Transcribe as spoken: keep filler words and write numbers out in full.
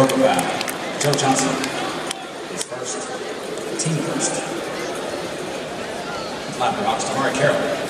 Welcome back. Joe Johnson is first, team first. Clap for box to Mari Carroll.